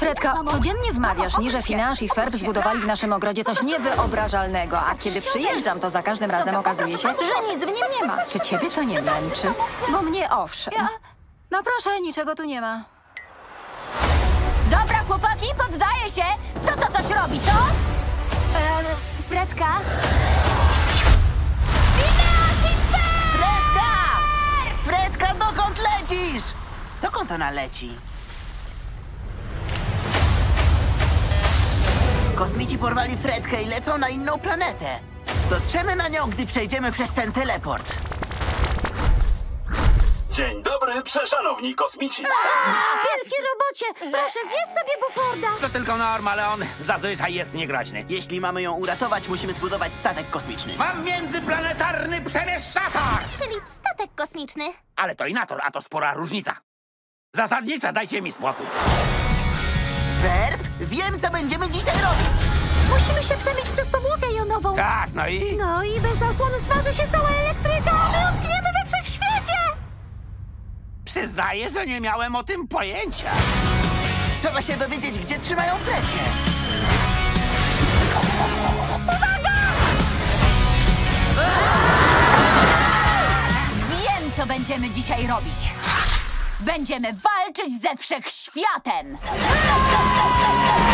Fredka, codziennie wmawiasz mi, że Finasz i Ferb zbudowali w naszym ogrodzie coś niewyobrażalnego, a kiedy przyjeżdżam, to za każdym razem okazuje się, że nic w nim nie ma. Czy ciebie to nie męczy? Bo mnie owszem. No proszę, niczego tu nie ma. Dobra, chłopaki, poddaję się! Co to coś robi, co? Fredka? Fredka! Fredka, dokąd lecisz? Dokąd ona leci? Kosmici porwali Fredkę i lecą na inną planetę. Dotrzemy na nią, gdy przejdziemy przez ten teleport. Dzień dobry, przeszanowni kosmici. Wielki robocie! Proszę, zjedz sobie Buforda! To tylko Norm, ale on zazwyczaj jest niegroźny. Jeśli mamy ją uratować, musimy zbudować statek kosmiczny. Mam międzyplanetarny przemieszczator! Czyli statek kosmiczny. Ale to inator, a to spora różnica. Zasadnicza, dajcie mi spokój. Ferb, wiem, co będziemy dzisiaj robić. Musimy się przebić przez powłokę jonową. Tak, no i? No i bez zasłonu smaży się cała elektryka, a my utkniemy we wszechświecie! Przyznaję, że nie miałem o tym pojęcia. Trzeba się dowiedzieć, gdzie trzymają Fredkę. Wiem, co będziemy dzisiaj robić. Będziemy walczyć ze wszechświatem!